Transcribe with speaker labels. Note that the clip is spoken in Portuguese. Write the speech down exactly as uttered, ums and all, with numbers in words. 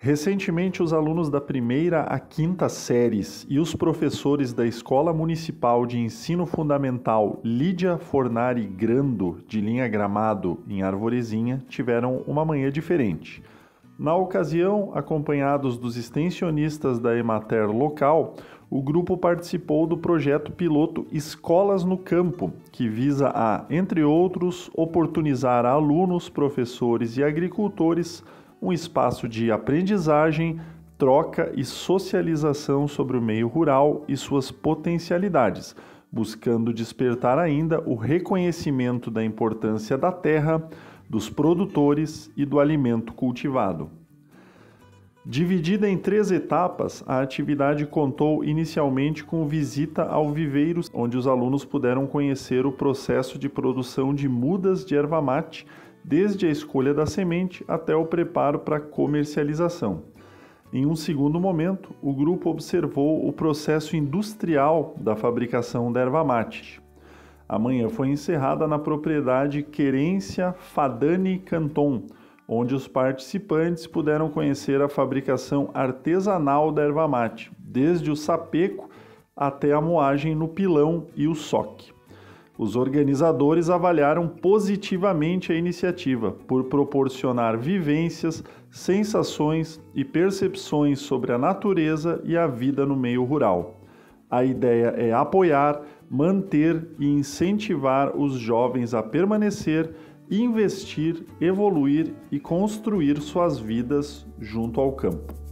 Speaker 1: Recentemente, os alunos da primeira à quinta séries e os professores da Escola Municipal de Ensino Fundamental Lídia Fornari Grando, de Linha Gramado, em Arvorezinha, tiveram uma manhã diferente. Na ocasião, acompanhados dos extensionistas da Emater local, o grupo participou do projeto piloto Escolas no Campo, que visa a, entre outros, oportunizar a alunos, professores e agricultores um espaço de aprendizagem, troca e socialização sobre o meio rural e suas potencialidades, buscando despertar ainda o reconhecimento da importância da terra, dos produtores e do alimento cultivado. Dividida em três etapas, a atividade contou inicialmente com visita ao viveiro, onde os alunos puderam conhecer o processo de produção de mudas de erva mate, desde a escolha da semente até o preparo para comercialização. Em um segundo momento, o grupo observou o processo industrial da fabricação da erva mate. A manhã foi encerrada na propriedade Querência Fadani Canton, onde os participantes puderam conhecer a fabricação artesanal da erva mate, desde o sapeco até a moagem no pilão e o soque. Os organizadores avaliaram positivamente a iniciativa por proporcionar vivências, sensações e percepções sobre a natureza e a vida no meio rural. A ideia é apoiar, manter e incentivar os jovens a permanecer, investir, evoluir e construir suas vidas junto ao campo.